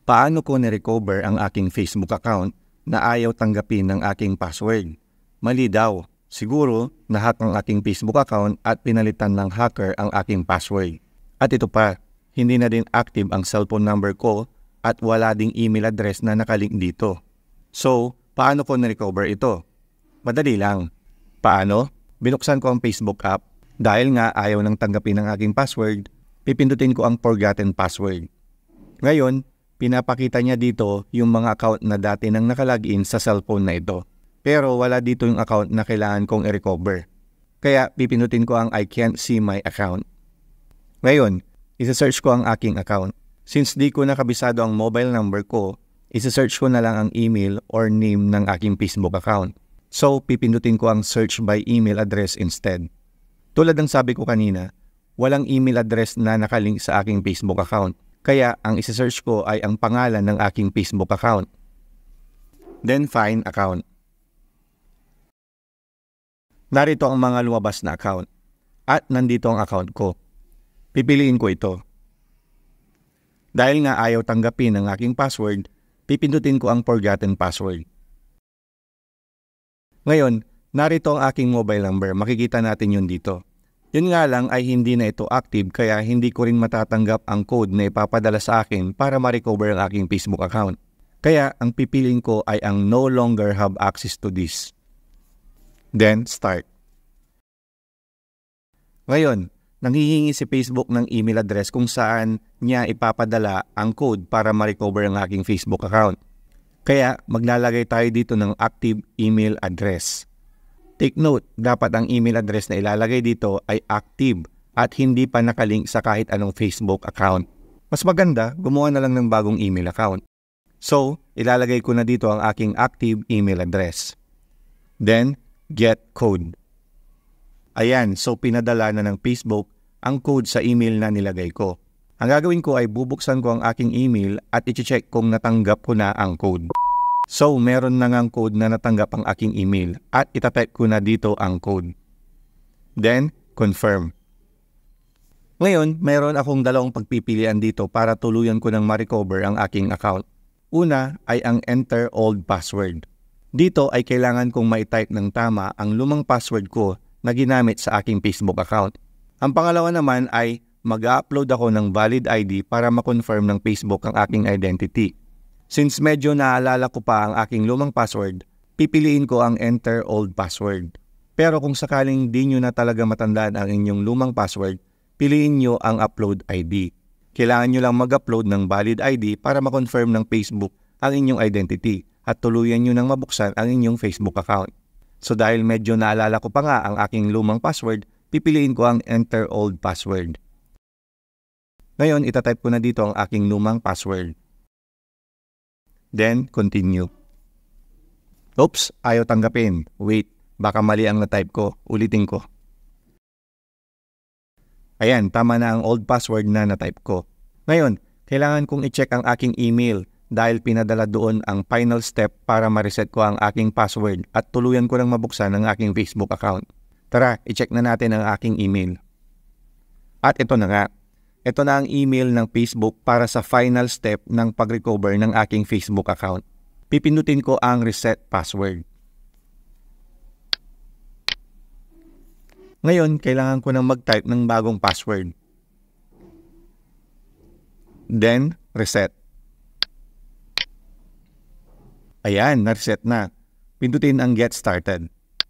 Paano ko ni-recover ang aking Facebook account na ayaw tanggapin ng aking password? Mali daw. Siguro, nahack ang aking Facebook account at pinalitan ng hacker ang aking password. At ito pa, hindi na din active ang cellphone number ko at wala ding email address na nakalink dito. So, paano ko ni-recover ito? Madali lang. Paano? Binuksan ko ang Facebook app. Dahil nga ayaw nang tanggapin ang aking password, pipindutin ko ang forgotten password. Ngayon, pinapakita niya dito yung mga account na dati nang nakalagin sa cellphone na ito. Pero wala dito yung account na kailangan kong i-recover. Kaya pipindutin ko ang I can't see my account. Ngayon, isa-search ko ang aking account. Since di ko nakabisado ang mobile number ko, isa-search ko na lang ang email or name ng aking Facebook account. So, pipindutin ko ang search by email address instead. Tulad ng sabi ko kanina, walang email address na nakalink sa aking Facebook account. Kaya ang isa-search ko ay ang pangalan ng aking Facebook account. Then find account. Narito ang mga lumabas na account. At nandito ang account ko. Pipiliin ko ito. Dahil nga ayaw tanggapin ang aking password, pipindutin ko ang forgotten password. Ngayon, narito ang aking mobile number. Makikita natin yun dito. Yun nga lang ay hindi na ito active kaya hindi ko rin matatanggap ang code na ipapadala sa akin para ma-recover ang aking Facebook account. Kaya ang pipiliin ko ay ang no longer have access to this. Then, start. Ngayon, nanghihingi si Facebook ng email address kung saan niya ipapadala ang code para ma-recover ang aking Facebook account. Kaya, maglalagay tayo dito ng active email address. Take note, dapat ang email address na ilalagay dito ay active at hindi pa nakalink sa kahit anong Facebook account. Mas maganda, gumawa na lang ng bagong email account. So, ilalagay ko na dito ang aking active email address. Then, get code. Ayan, so pinadala na ng Facebook ang code sa email na nilagay ko. Ang gagawin ko ay bubuksan ko ang aking email at i-check kung natanggap ko na ang code. So, meron na ngang code na natanggap ang aking email at itatype ko na dito ang code. Then, confirm. Ngayon, meron akong dalawang pagpipilian dito para tuluyan ko ng ma-recover ang aking account. Una ay ang enter old password. Dito ay kailangan kong ma-type ng tama ang lumang password ko na ginamit sa aking Facebook account. Ang pangalawa naman ay mag-upload ako ng valid ID para ma-confirm ng Facebook ang aking identity. Since medyo naalala ko pa ang aking lumang password, pipiliin ko ang enter old password. Pero kung sakaling di nyo na talaga matandaan ang inyong lumang password, piliin nyo ang upload ID. Kailangan nyo lang mag-upload ng valid ID para ma-confirm ng Facebook ang inyong identity at tuluyan nyo nang mabuksan ang inyong Facebook account. So dahil medyo naalala ko pa nga ang aking lumang password, pipiliin ko ang enter old password. Ngayon, itatype ko na dito ang aking lumang password. Then, continue. Oops, ayaw tanggapin. Wait, baka mali ang na-type ko. Ulitin ko. Ayan, tama na ang old password na na-type ko. Ngayon, kailangan kong i-check ang aking email dahil pinadala doon ang final step para ma-reset ko ang aking password at tuluyan ko lang mabuksan ang aking Facebook account. Tara, i-check na natin ang aking email. At ito na nga. Ito na ang email ng Facebook para sa final step ng pag-recover ng aking Facebook account. Pipindutin ko ang reset password. Ngayon, kailangan ko nang mag-type ng bagong password. Then, reset. Ayan, na-reset na. Pindutin ang get started.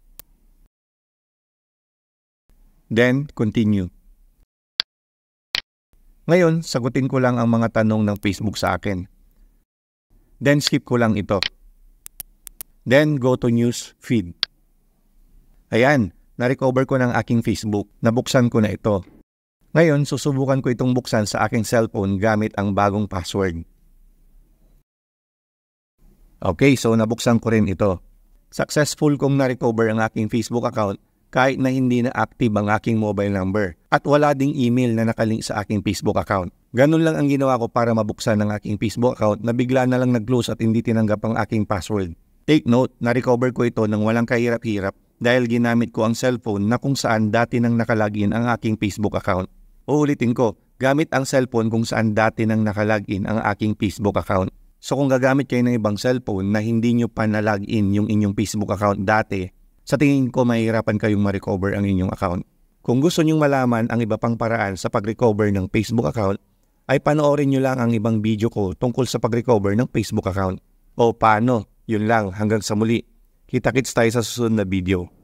Then, continue. Ngayon, sagutin ko lang ang mga tanong ng Facebook sa akin. Then, skip ko lang ito. Then, go to news feed. Ayan, na-recover ko ng aking Facebook. Nabuksan ko na ito. Ngayon, susubukan ko itong buksan sa aking cellphone gamit ang bagong password. Okay, so nabuksan ko rin ito. Successful kong na-recover ang aking Facebook account kahit na hindi na active ang aking mobile number at wala ding email na nakalink sa aking Facebook account. Ganun lang ang ginawa ko para mabuksan ang aking Facebook account na bigla na lang nag-close at hindi tinanggap ang aking password. Take note, na-recover ko ito ng walang kahirap-hirap dahil ginamit ko ang cellphone na kung saan dati nang nakalagin ang aking Facebook account. Uulitin ko, gamit ang cellphone kung saan dati nang nakalagin ang aking Facebook account. So kung gagamit kayo ng ibang cellphone na hindi nyo pa na-login yung inyong Facebook account dati, sa tingin ko mahihirapan kayong ma-recover ang inyong account. Kung gusto nyong malaman ang iba pang paraan sa pag-recover ng Facebook account, ay panoorin nyo lang ang ibang video ko tungkol sa pag-recover ng Facebook account. O paano? Yun lang, hanggang sa muli. Kita-kits tayo sa susunod na video.